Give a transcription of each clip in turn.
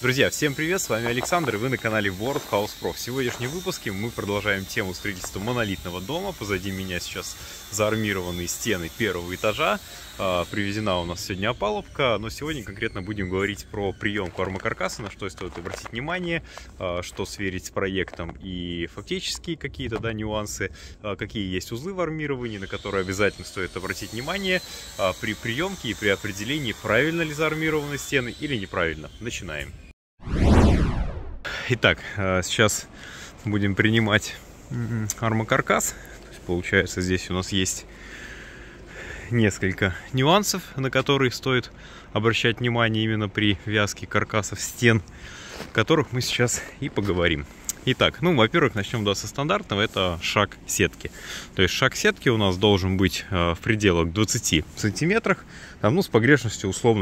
Друзья, всем привет, с вами Александр, и вы на канале World House Pro. В сегодняшнем выпуске мы продолжаем тему строительства монолитного дома. Позади меня сейчас заармированные стены первого этажа. Привезена у нас сегодня опалубка, но сегодня конкретно будем говорить про приемку армокаркаса, на что стоит обратить внимание, что сверить с проектом и фактические какие-то нюансы, какие есть узлы в армировании, на которые обязательно стоит обратить внимание при приемке и при определении, правильно ли заармированы стены или неправильно. Начинаем. Итак, сейчас будем принимать армокаркас. То есть, получается, здесь у нас есть несколько нюансов, на которые стоит обращать внимание именно при вязке каркасов стен, о которых мы сейчас и поговорим. Итак, во-первых, начнем со стандартного, это шаг сетки. То есть шаг сетки у нас должен быть в пределах 20 сантиметрах, с погрешностью условно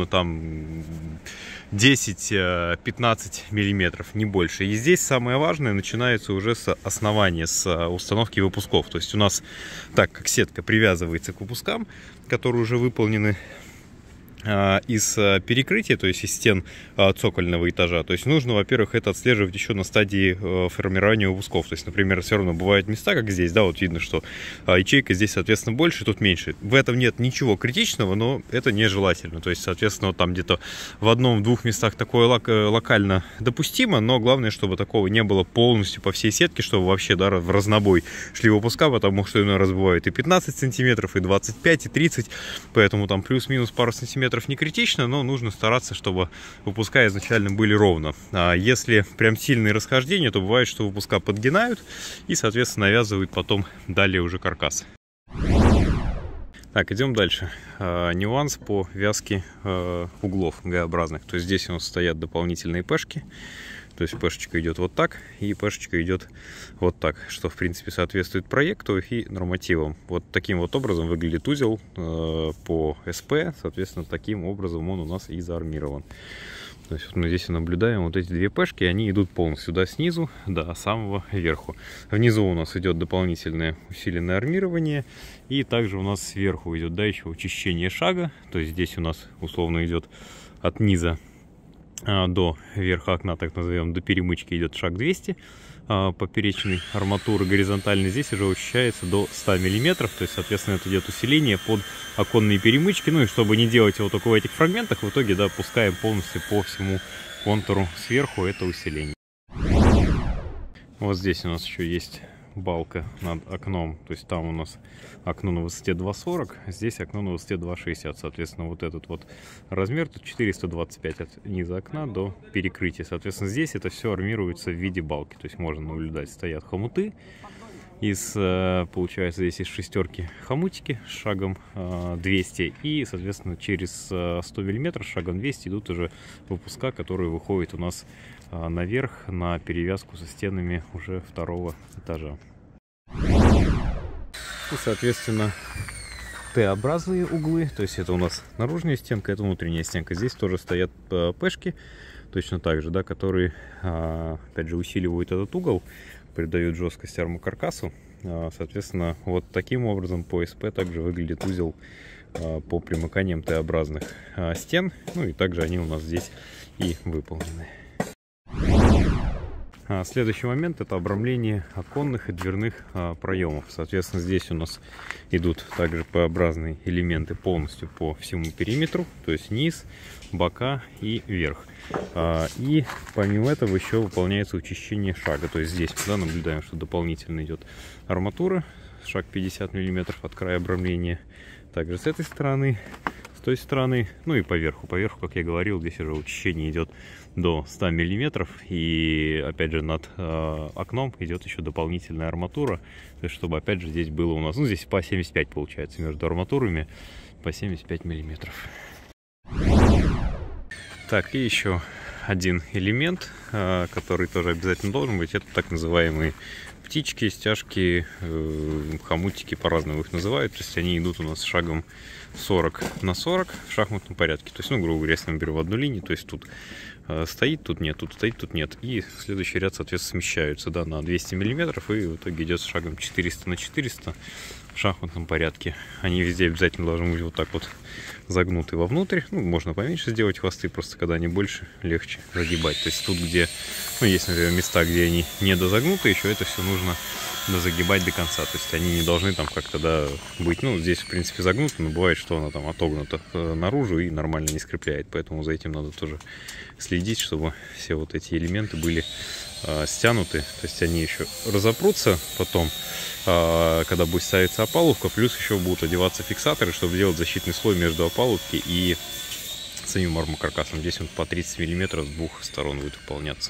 10-15 миллиметров, не больше. И здесь самое важное начинается уже с основания, с установки выпусков. То есть у нас, так как сетка привязывается к выпускам, которые уже выполнены из перекрытия, то есть из стен цокольного этажа. То есть нужно, во-первых, это отслеживать еще на стадии формирования выпусков. То есть, например, все равно бывают места, как здесь, вот видно, что ячейка здесь, соответственно, больше, тут меньше. В этом нет ничего критичного, но это нежелательно. То есть, соответственно, там где-то в одном-двух местах такое локально допустимо, но главное, чтобы такого не было полностью по всей сетке, чтобы вообще в разнобой шли выпуска, потому что иной раз бывает и 15 сантиметров, и 25, и 30, поэтому там плюс-минус пару сантиметров не критично, но нужно стараться, чтобы выпуска изначально были ровно. А если прям сильные расхождения, то бывает, что выпуска подгинают и, соответственно, навязывают потом далее уже каркас. Так, идем дальше. Нюанс по вязке углов Г-образных. То есть здесь у нас стоят дополнительные пешки. То есть пешечка идет вот так, и пешечка идет вот так, что, в принципе, соответствует проекту и нормативам. Вот таким вот образом выглядит узел по СП, соответственно, таким образом он у нас и заармирован. То есть вот мы здесь наблюдаем вот эти две пешки, они идут полностью снизу до самого верху. Внизу у нас идет дополнительное усиленное армирование, и также у нас сверху идет еще учащение шага. То есть здесь у нас условно идет от низа до верха окна, так назовем, до перемычки идет шаг 200 поперечной арматуры, горизонтальной. Здесь уже учащается до 100 миллиметров, то есть, соответственно, это идет усиление под оконные перемычки. И чтобы не делать его только в этих фрагментах, в итоге пускаем полностью по всему контуру сверху это усиление. Вот здесь у нас еще есть балка над окном, то есть там у нас окно на высоте 2,40, здесь окно на высоте 2,60, соответственно, вот этот вот размер тут 425 от низа окна до перекрытия, соответственно, здесь это все армируется в виде балки, то есть можно наблюдать, стоят хомуты, получается, здесь из шестерки хомутики с шагом 200, и, соответственно, через 100 миллиметров шагом 200 идут уже выпуска, которые выходят у нас наверх на перевязку со стенами уже второго этажа. И, соответственно, Т-образные углы, то есть это у нас наружная стенка, это внутренняя стенка. Здесь тоже стоят пешки, точно так же, которые, опять же, усиливают этот угол, придают жесткость армокаркасу. Соответственно, вот таким образом по СП также выглядит узел по примыканиям Т-образных стен. И также они у нас здесь и выполнены. Следующий момент — это обрамление оконных и дверных проемов. Соответственно, здесь у нас идут также П-образные элементы полностью по всему периметру, то есть низ, бока и верх. И помимо этого еще выполняется учащение шага. То есть здесь наблюдаем, что дополнительно идет арматура, шаг 50 мм от края обрамления. Также с этой стороны, с той стороны, и по верху. По верху, как я говорил, здесь уже учащение идет до 100 миллиметров. И опять же над окном идет еще дополнительная арматура. То есть чтобы опять же здесь было у нас, здесь по 75 получается между арматурами, по 75 миллиметров. Так, и еще один элемент, который тоже обязательно должен быть, это так называемые птички, стяжки, хомутики, по-разному их называют. То есть они идут у нас шагом 40 на 40 в шахматном порядке. То есть, грубо говоря, если я беру одну линию, то есть тут стоит, тут нет, тут стоит, тут нет. И следующий ряд, соответственно, смещаются на 200 миллиметров, и в итоге идет с шагом 400 на 400 в шахматном порядке. Они везде обязательно должны быть вот так вот загнуты вовнутрь. Ну, можно поменьше сделать хвосты, просто когда они больше, легче загибать. То есть тут, где, ну, есть, например, места, где они не дозагнуты, еще это все нужно дозагибать до конца. То есть они не должны там как-то, да, быть, ну, здесь, в принципе, загнуто, но бывает, что она там отогнута наружу и нормально не скрепляет. Поэтому за этим надо тоже следить, чтобы все вот эти элементы были стянуты. То есть они еще разопрутся потом, когда будет ставиться опалубка, плюс еще будут одеваться фиксаторы, чтобы сделать защитный слой между опалубки и самим армокаркасом. Здесь он по 30 мм с двух сторон будет выполняться.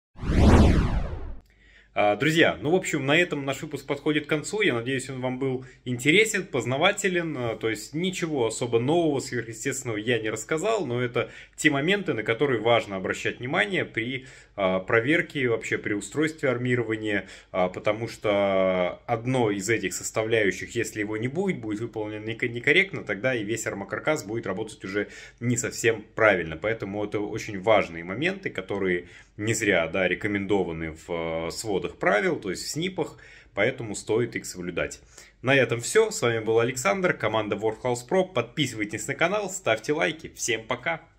Друзья, ну, в общем, на этом наш выпуск подходит к концу. Я надеюсь, он вам был интересен, познавателен. То есть ничего особо нового, сверхъестественного я не рассказал, но это те моменты, на которые важно обращать внимание при проверке, вообще при устройстве армирования, потому что одно из этих составляющих, если его не будет, будет выполнено некорректно, тогда и весь армокаркас будет работать уже не совсем правильно. Поэтому это очень важные моменты, которые не зря, да, рекомендованы в сводах правил, то есть в снипах, поэтому стоит их соблюдать. На этом все. С вами был Александр, команда Warhouse Pro. Подписывайтесь на канал, ставьте лайки. Всем пока!